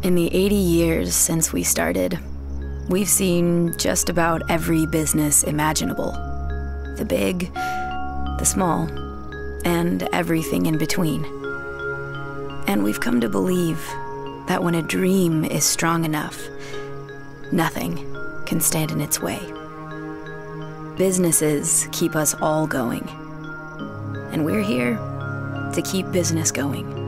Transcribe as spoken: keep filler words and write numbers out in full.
In the eighty years since we started, we've seen just about every business imaginable. The big, the small, and everything in between. And we've come to believe that when a dream is strong enough, nothing can stand in its way. Businesses keep us all going. And we're here to keep business going.